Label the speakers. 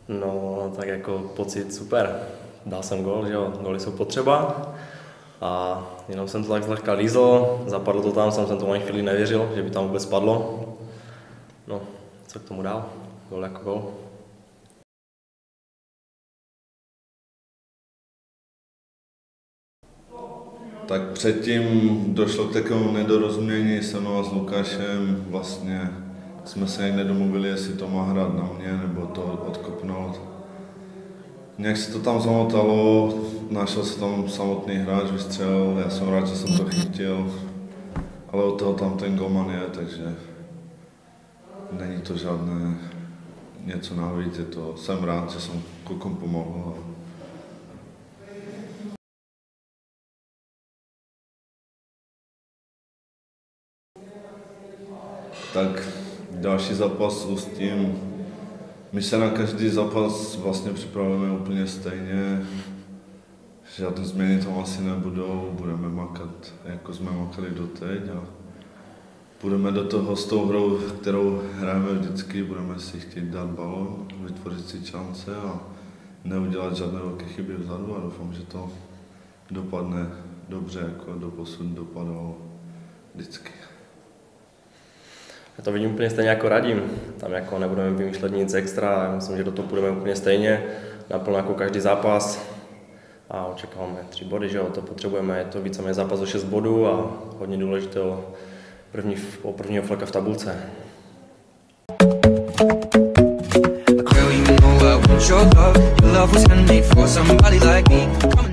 Speaker 1: No, tak jako pocit super. Dal jsem gól, že jo, góly jsou potřeba. A jenom jsem to tak zlehka lízl, zapadlo to tam, jsem tomu ani chvíli nevěřil, že by tam vůbec padlo. No, co k tomu dál? Gól jako gól.
Speaker 2: Tak předtím došlo k takovému nedorozumění se mnou a s Lukášem. Vlastně jsme se ani nedomluvili, jestli to má hrát na mě nebo to odkopnout. Nějak se to tam zamotalo, našel se tam samotný hráč, vystřelil, já jsem rád, že jsem to chytil, ale od toho tam ten golman je, takže není to žádné něco navíc, jsem rád, že jsem klukům pomohl. Tak další zápas s Ústím. My se na každý zápas vlastně připravujeme úplně stejně. Žádné změny tam asi nebudou, budeme makat, jako jsme makali doteď a budeme do toho s tou hrou, kterou hrajeme vždycky, budeme si chtít dát balón, vytvořit si šance a neudělat žádné velké chyby vzadu a doufám, že to dopadne dobře, jako doposud dopadalo vždycky.
Speaker 1: Já to vidím úplně stejně jako Radim. Tam jako nebudeme vymýšlet nic extra, já myslím, že do toho půjdeme úplně stejně, naplno jako každý zápas. A očekáváme 3 body, že jo, to potřebujeme, je to víceméně zápas o 6 bodů a hodně důležitého prvního fleka v tabulce. Girl, you know I want your love. Your love was handmade for somebody like me.